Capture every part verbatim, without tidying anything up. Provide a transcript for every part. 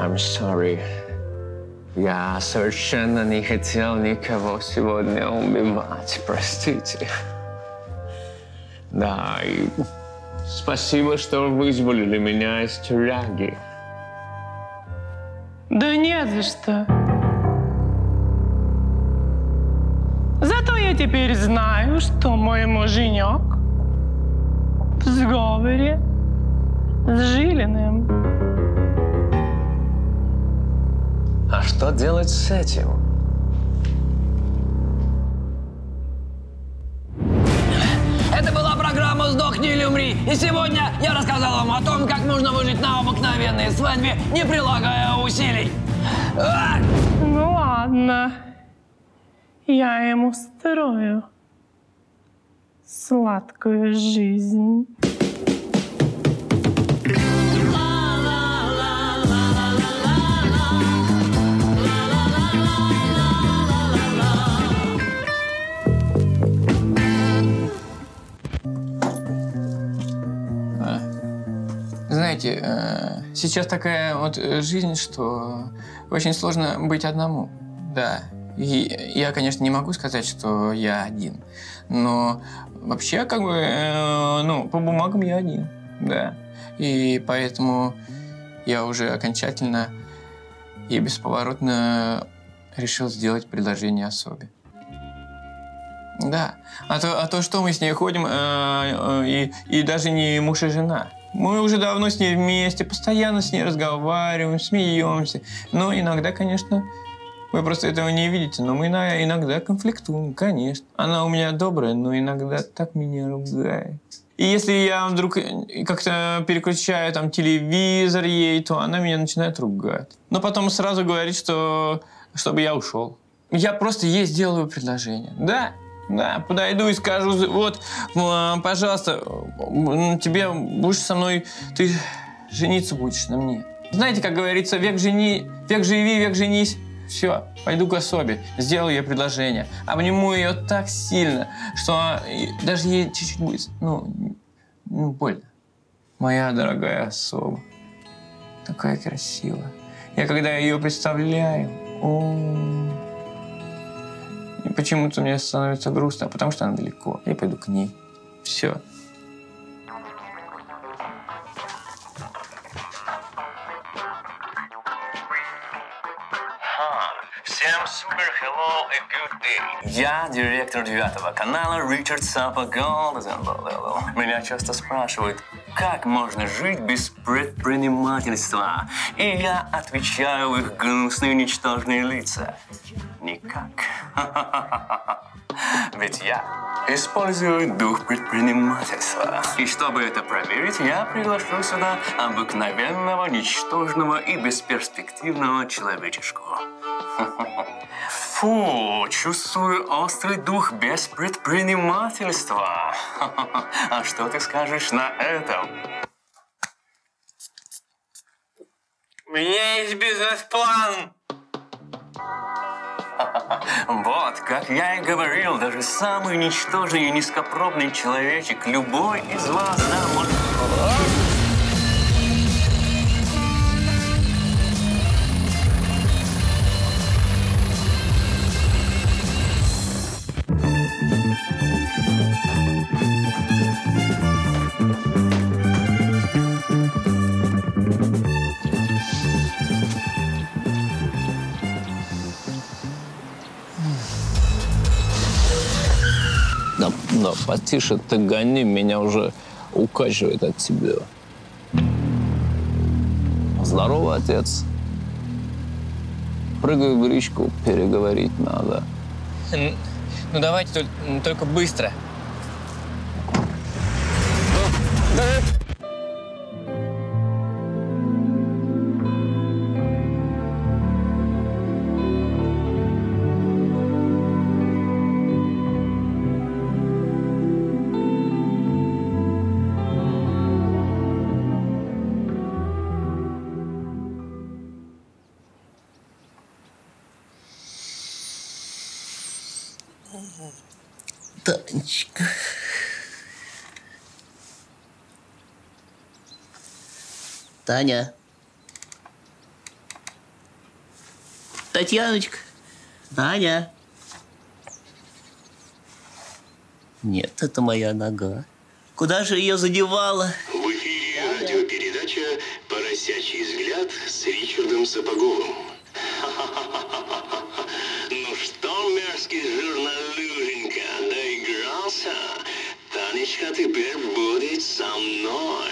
I'm sorry. Я совершенно не хотел никого сегодня убивать. Простите. Да, и спасибо, что вызволили меня из тюряги. Да не за что. Зато я теперь знаю, что мой муженек в сговоре с Жилиным. А что делать с этим? Это была программа «Сдохни или умри». И сегодня я рассказал вам о том, как можно выжить на обыкновенной свадьбе, не прилагая усилий. А! Ну ладно. Я ему устрою сладкую жизнь. Знаете, сейчас такая вот жизнь, что очень сложно быть одному. Да. И я, конечно, не могу сказать, что я один. Но вообще, как бы, ну, по бумагам я один. Да. И поэтому я уже окончательно и бесповоротно решил сделать предложение особе. Да. А то, а то что мы с ней ходим, э, э, и, и даже не муж и жена. Мы уже давно с ней вместе, постоянно с ней разговариваем, смеемся. Но иногда, конечно, вы просто этого не видите, но мы иногда конфликтуем, конечно. Она у меня добрая, но иногда так меня ругает. И если я вдруг как-то переключаю там телевизор ей, то она меня начинает ругать. Но потом сразу говорит, что чтобы я ушел. Я просто ей сделаю предложение. Да, да, подойду и скажу, вот, пожалуйста, тебе будешь со мной, ты жениться будешь на мне. Знаете, как говорится, век жени, век живи, век женись. Все, пойду к особе, сделаю ей предложение. Обниму ее так сильно, что даже ей чуть-чуть будет, ну, ну, больно. Моя дорогая особа, такая красивая. Я когда ее представляю, о, и почему-то мне становится грустно, потому что она далеко. Я пойду к ней. Все. Всем супер, hello и good day. Я директор девятого канала Ричард Сапогол. Меня часто спрашивают, как можно жить без предпринимательства? И я отвечаю в их гнусные ничтожные лица. Никак. Ведь я использую дух предпринимательства. И чтобы это проверить, я приглашу сюда обыкновенного, ничтожного и бесперспективного человечешку. Фу, чувствую острый дух беспредпринимательства. А что ты скажешь на это? У меня есть бизнес-план. Вот, как я и говорил, даже самый ничтожный и низкопробный человечек, любой из вас, да, может... Да, да, потише ты гони, меня уже укачивает от тебя. Здорово, отец. Прыгай в речку, переговорить надо. Ну, давайте только быстро. Танечка. Таня. Татьяночка, Аня. Нет, это моя нога. Куда же ее задевала? В эфире радиопередача «Поросячий взгляд» с Ричардом Сапоговым. Ну что, мерзкий журналюшенька, доигрался? Танечка теперь будет со мной.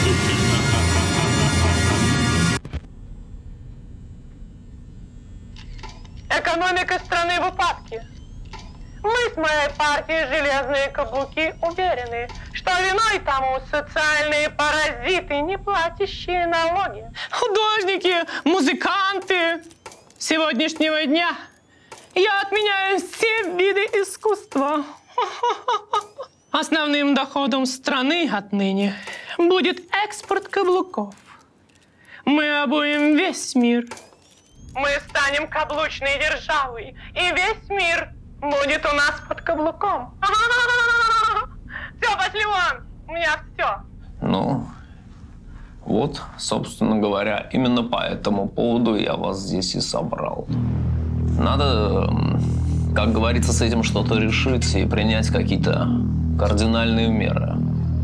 Экономика страны в упадке. Мы с моей партией «Железные каблуки» уверены, что виной тому социальные паразиты, не платящие налоги. Художники, музыканты. С сегодняшнего дня я отменяю все виды искусства. Основным доходом страны отныне будет экспорт каблуков. Мы обуем весь мир. Мы станем каблучной державой, и весь мир будет у нас под каблуком. Все, пошли вон, у меня все. Ну, вот, собственно говоря, именно по этому поводу я вас здесь и собрал. Надо, как говорится, с этим что-то решить и принять какие-то кардинальные меры.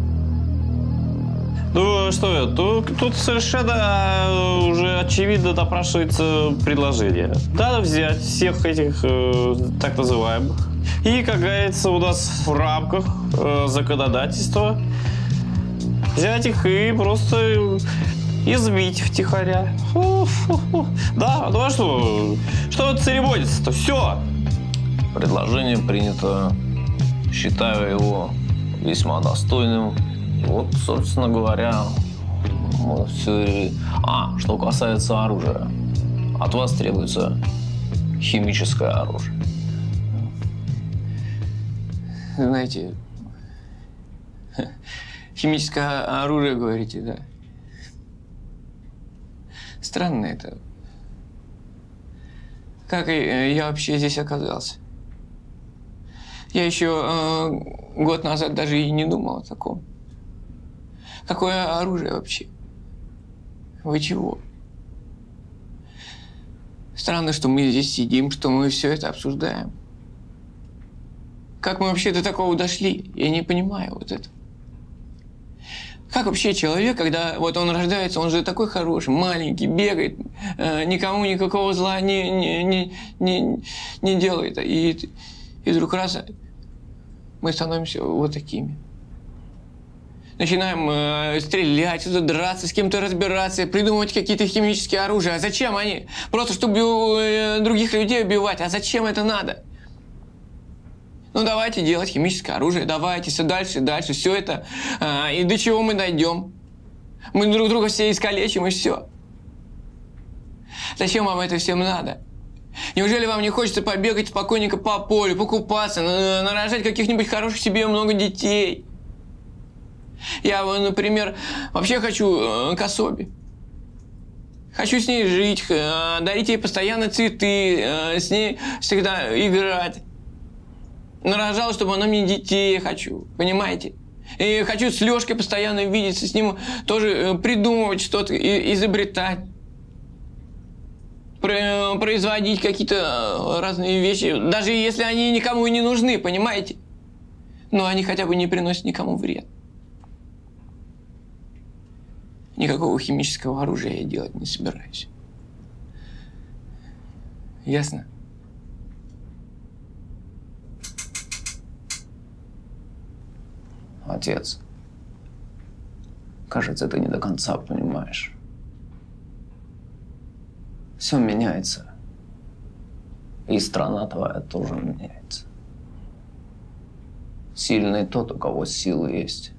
Ну что, тут, тут совершенно уже очевидно напрашивается предложение. Надо взять всех этих э, так называемых и, как говорится, у нас в рамках э, законодательства взять их и просто избить втихаря. Фу-фу-фу. Да, ну а что? Что церемониться-то? Все. Предложение принято. Считаю его весьма достойным. Вот, собственно говоря, вот все. А, что касается оружия. От вас требуется химическое оружие. Знаете, химическое оружие, говорите, да? Странно это. Как я вообще здесь оказался? Я еще э, год назад даже и не думал о таком. Какое оружие вообще? Вы чего? Странно, что мы здесь сидим, что мы все это обсуждаем. Как мы вообще до такого дошли? Я не понимаю вот это. Как вообще человек, когда вот он рождается, он же такой хороший, маленький, бегает, э, никому никакого зла не, не, не, не, не делает. И, и вдруг раз мы становимся вот такими. Начинаем э, стрелять, драться, с кем-то разбираться, придумывать какие-то химические оружия. А зачем они? Просто чтобы э, других людей убивать. А зачем это надо? Ну давайте делать химическое оружие, давайте все дальше, дальше, все это. Э, и до чего мы дойдем? Мы друг друга все искалечим и все. Зачем вам это всем надо? Неужели вам не хочется побегать спокойненько по полю, покупаться, нарожать каких-нибудь хороших себе много детей? Я, например, вообще хочу э, к особе. Хочу с ней жить, э, дарить ей постоянно цветы, э, с ней всегда играть. Нарожал, чтобы она мне детей хочу, понимаете? И хочу с Лёшкой постоянно видеться, с ним тоже э, придумывать что-то, и, изобретать. Про, производить какие-то разные вещи, даже если они никому и не нужны, понимаете? Но они хотя бы не приносят никому вред. Никакого химического оружия я делать не собираюсь. Ясно? Отец, кажется, ты не до конца понимаешь. Все меняется. И страна твоя тоже меняется. Сильный тот, у кого силы есть.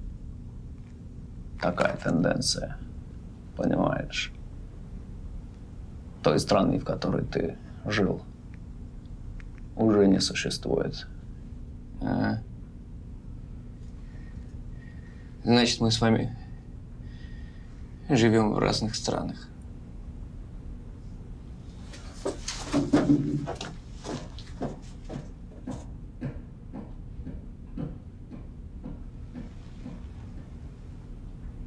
Такая тенденция, понимаешь? Той страны, в которой ты жил, уже не существует. А. Значит, мы с вами живем в разных странах.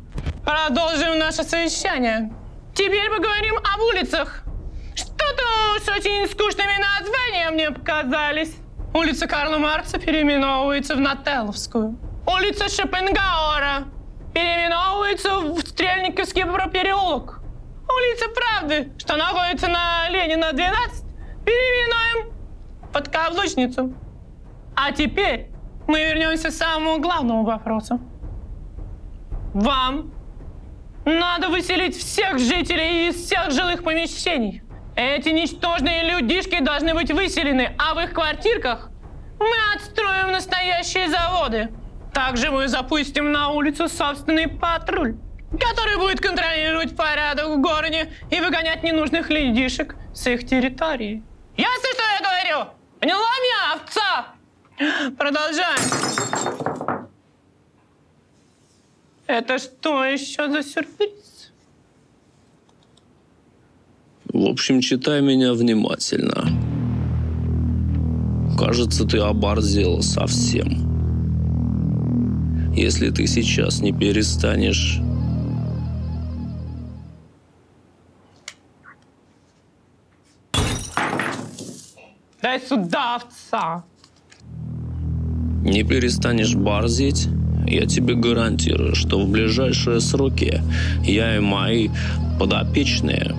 Продолжим наше совещание. Теперь поговорим об улицах. Что-то уж очень скучными названия мне показались. Улица Карла Маркса переименовывается в Нателловскую. Улица Шопенгауэра переименовывается в Стрельниковский переулок. Улица Правды, что находится на Ленина двенадцать, переименуем в Подкаблучницу. А теперь мы вернемся к самому главному вопросу. Вам надо выселить всех жителей из всех жилых помещений. Эти ничтожные людишки должны быть выселены, а в их квартирках мы отстроим настоящие заводы. Также мы запустим на улицу собственный патруль, который будет контролировать порядок в городе и выгонять ненужных людишек с их территории. Ясно, что я говорю? Поняла меня, овца? Продолжаем. Это что еще за сюрприз? В общем, читай меня внимательно. Кажется, ты оборзела совсем. Если ты сейчас не перестанешь... Дай сюда, овца. Не перестанешь борзеть, я тебе гарантирую, что в ближайшие сроки я и мои подопечные...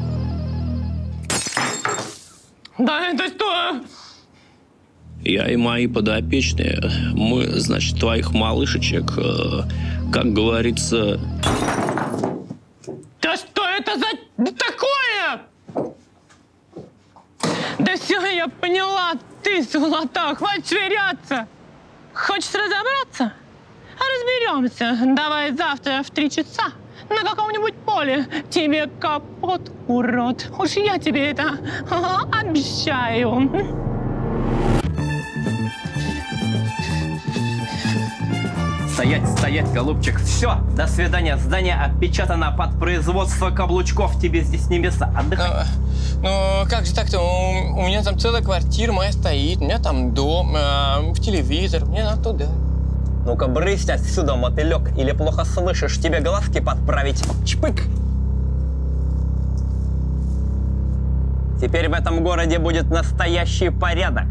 Да это что? Я и мои подопечные, мы, значит, твоих малышечек, э, как говорится... Да что это за такое? Да все, я поняла, ты сволота, хватит швыряться. Хочешь разобраться? Разберемся. Давай завтра в три часа на каком-нибудь поле. Тебе капот, урод. Уж я тебе это обещаю. Стоять, стоять, голубчик. Все, до свидания. Здание отпечатано под производство каблучков. Тебе здесь не место. Отдыхай. Ну, ну как же так-то? У, у меня там целая квартира моя стоит, у меня там дом, э, телевизор, мне надо туда. Ну-ка, брысь отсюда, мотылек, или плохо слышишь, тебе глазки подправить. Чпык! Теперь в этом городе будет настоящий порядок.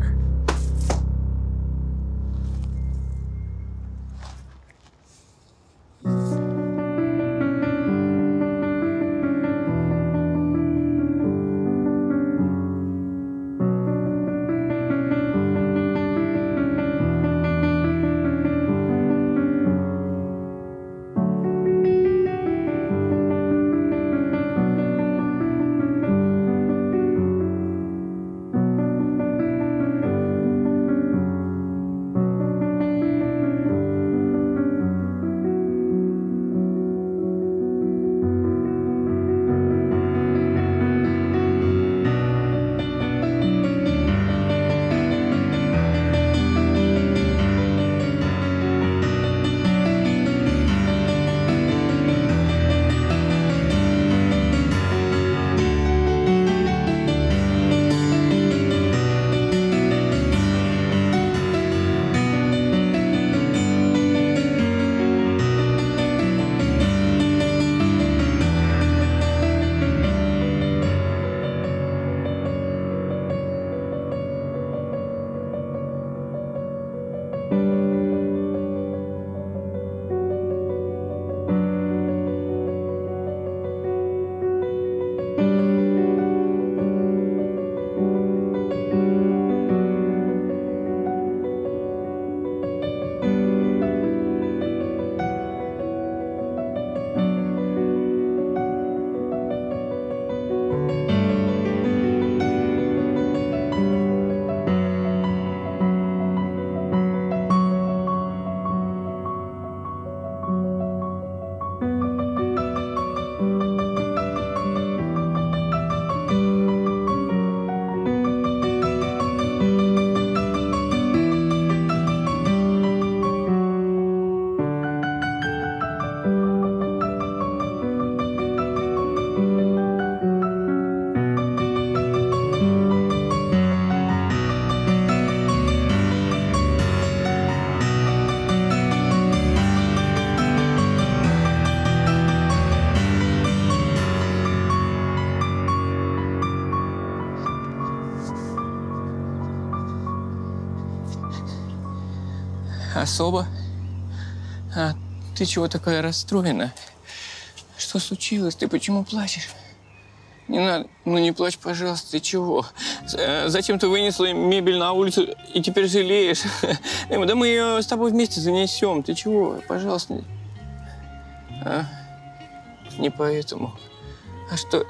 особо. А ты чего такая расстроена? Что случилось? Ты почему плачешь? Не надо. Ну не плачь, пожалуйста. Ты чего? Зачем ты вынесла мебель на улицу и теперь жалеешь? Да мы ее с тобой вместе занесем. Ты чего? Пожалуйста. А? Не поэтому. А что?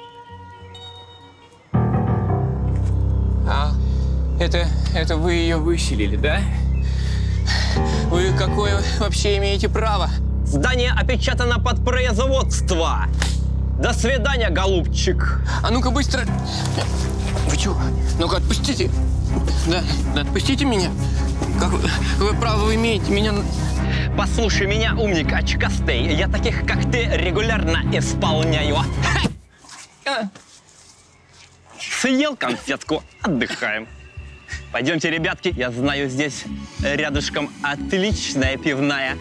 А, это, это вы ее выселили, да? Вы какое вообще имеете право? Здание опечатано под производство. До свидания, голубчик. А ну-ка быстро. Вы чего? Ну-ка отпустите. Да, да, отпустите меня. Как вы, вы право вы имеете меня... Послушай меня, умник очкастый. Я таких, как ты, регулярно исполняю. Съел конфетку, отдыхаем. Пойдемте, ребятки, я знаю, здесь рядышком отличная пивная.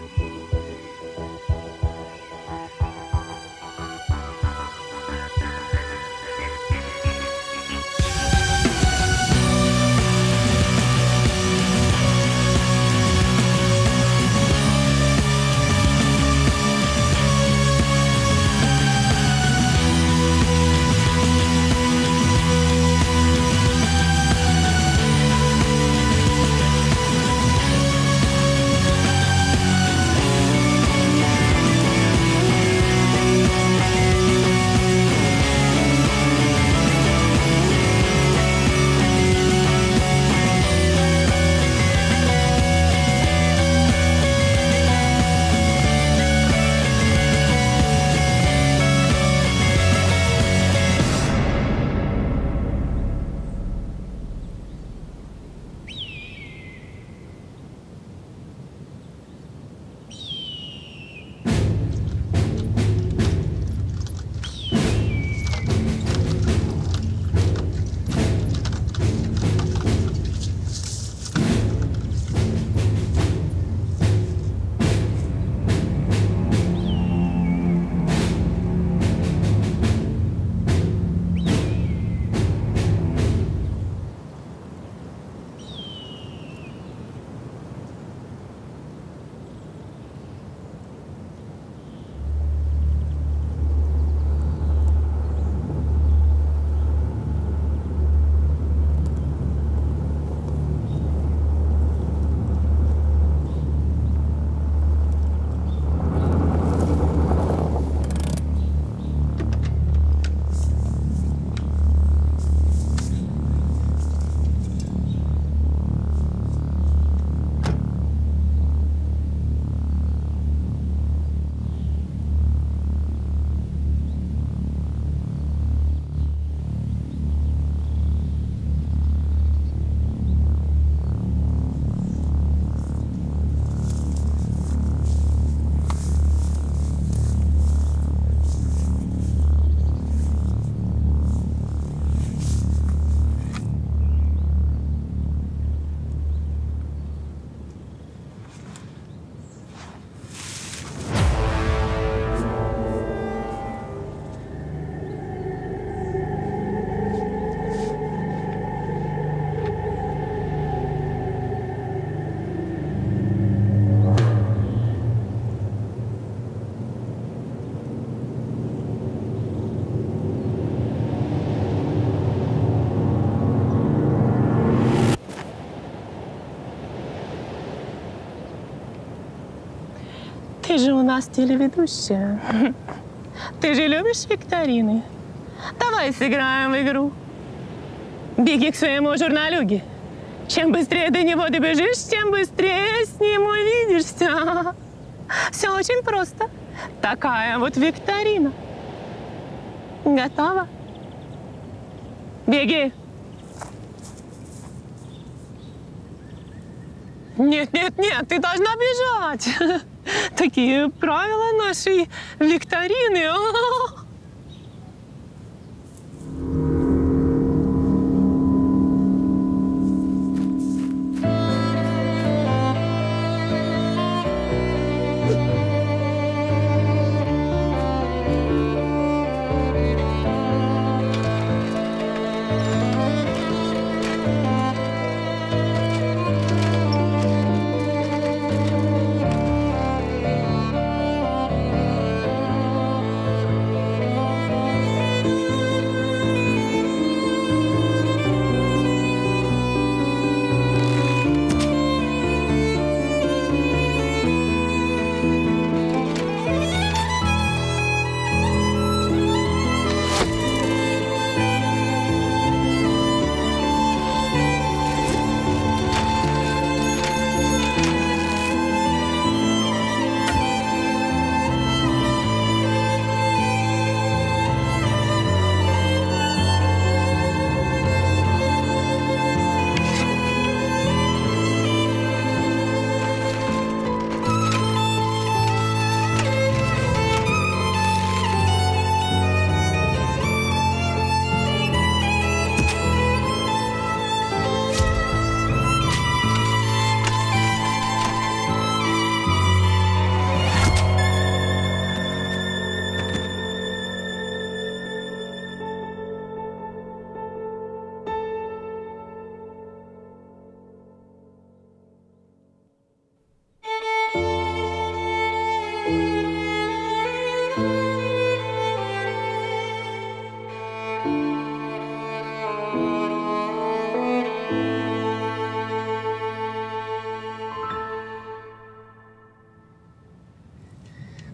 Ты же у нас телеведущая. Ты же любишь викторины? Давай сыграем в игру. Беги к своему журналюге. Чем быстрее до него добежишь, тем быстрее с ним увидишься. Все очень просто. Такая вот викторина. Готова? Беги. Нет, нет, нет, ты должна бежать. Такие правила нашей викторины.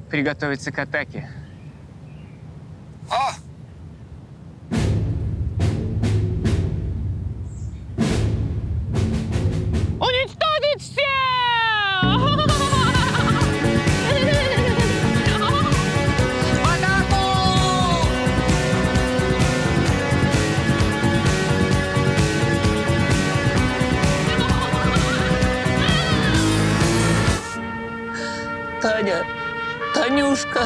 приготовиться к атаке. А! Уничтожить всех! Таня, Танюшка.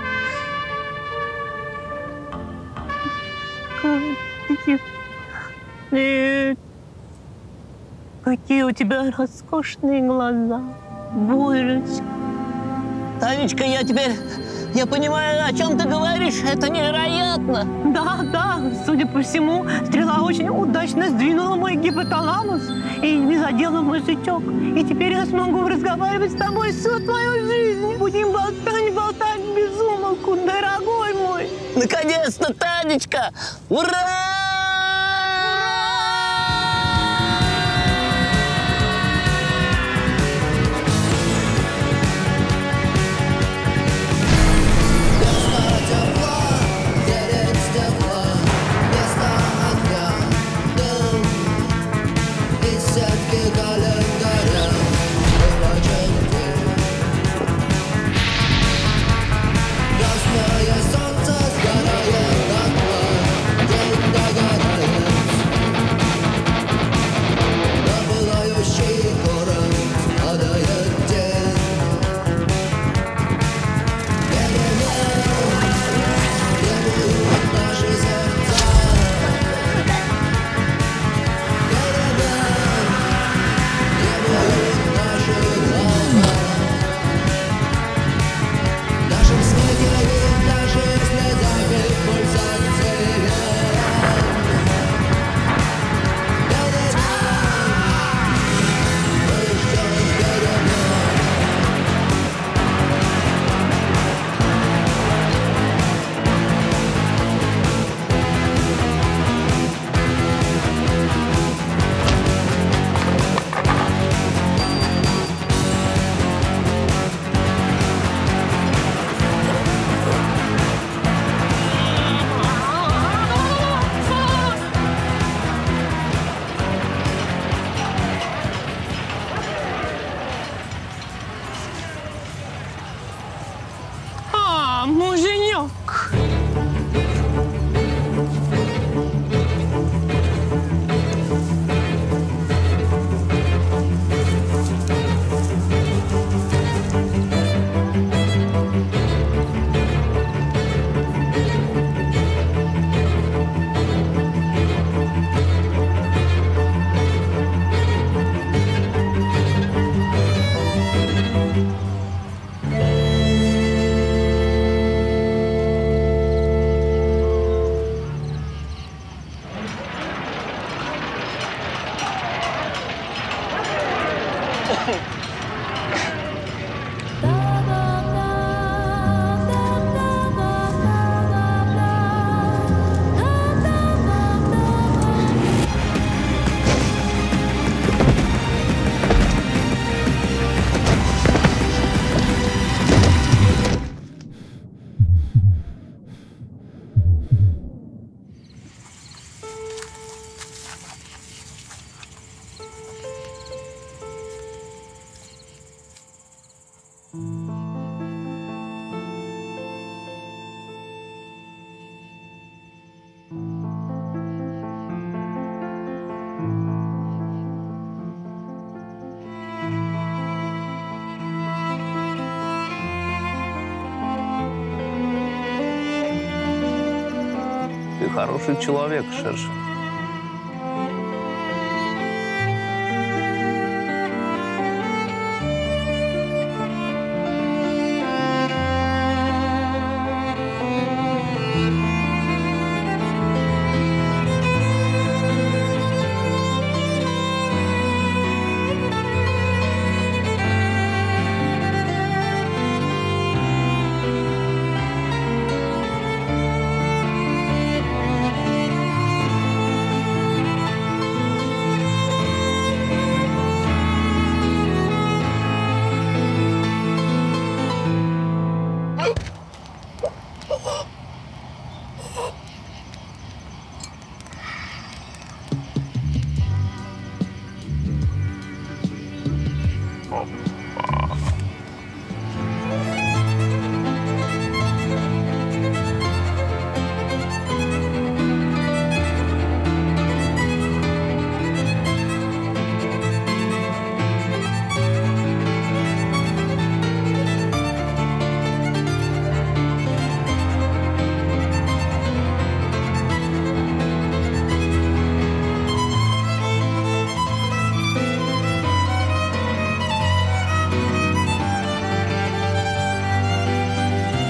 Нет. Какие у тебя роскошные глаза. Божечка. Танечка, я теперь, я понимаю, о чем ты говоришь. Это невероятно. Да, да, судя по всему, стрела очень удачно сдвинула мой гипоталамус и не задела мой жучок. И теперь я смогу разговаривать с тобой всю твою жизнь. Будем болтать, болтать без умолку, дорогой мой. Наконец-то, Танечка! Ура! Муженек. Ты хороший человек, Шершень.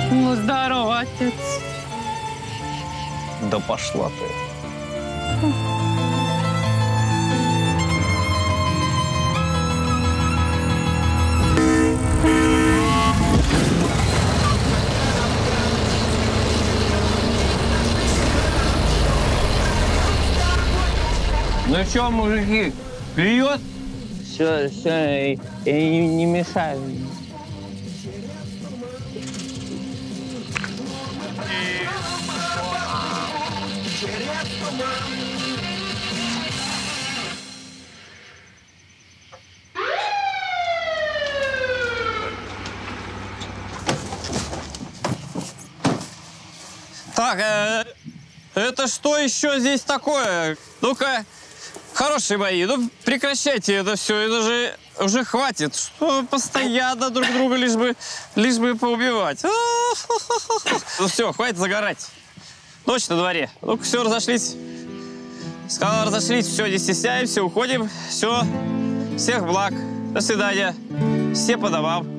Ну, здорово, отец. Да пошла ты. Ну что, мужики, клюет? Все, все, я не, не мешаю. Так, э, это что еще здесь такое? Ну-ка, хорошие мои, ну прекращайте это все, это же уже хватит. Что постоянно друг друга лишь бы, лишь бы поубивать. Ну все, хватит загорать. Ночь на дворе. Ну-ка, все, разошлись. Сказал, разошлись, все, не стесняемся, уходим. Все, всех благ. До свидания. Все по домам.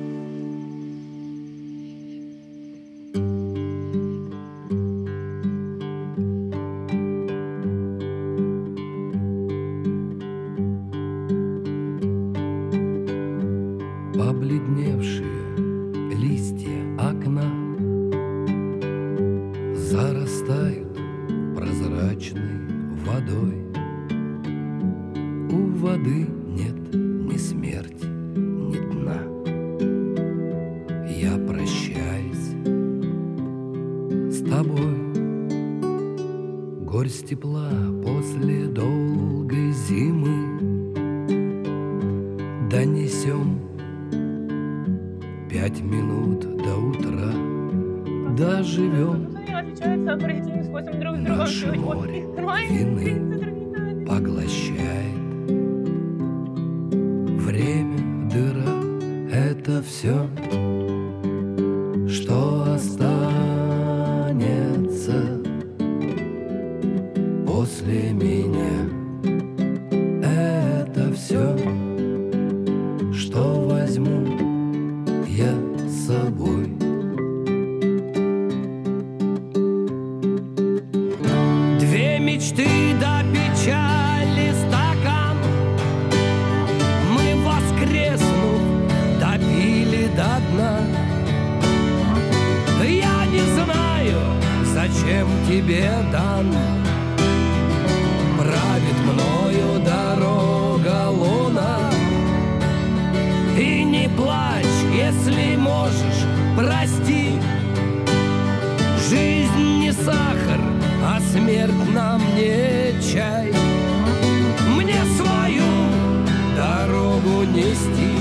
Побледневшие листья окна зарастают прозрачной водой. У воды нет ни смерти, ни дна. Я прощаюсь с тобой. Горсть тепла после долгой зимы донесем. Пять минут до утра доживем. Наше море вины поглощает. Время, дыра — это все, что останется после меня. Это все, что возьму я с собой. Две мечты до печали стакан мы, воскреснув, допили до дна. Я не знаю, зачем тебе дан. Правит мною дорога луна. И не плачь, если можешь, прости. Жизнь не сахар, а смерть нам не чай. Мне свою дорогу нести.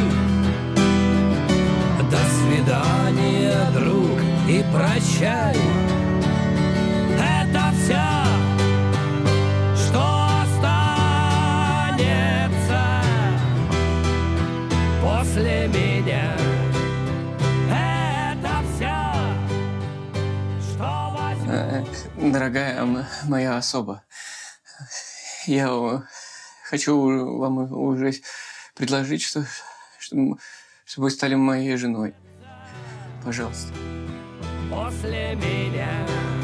До свидания, друг, и прощай. Это вся, что останется после меня. Это вся, что возьму. Э, Дорогая м- моя особа, я э, хочу вам уже предложить, что, что, чтобы вы стали моей женой. Пожалуйста. После меня.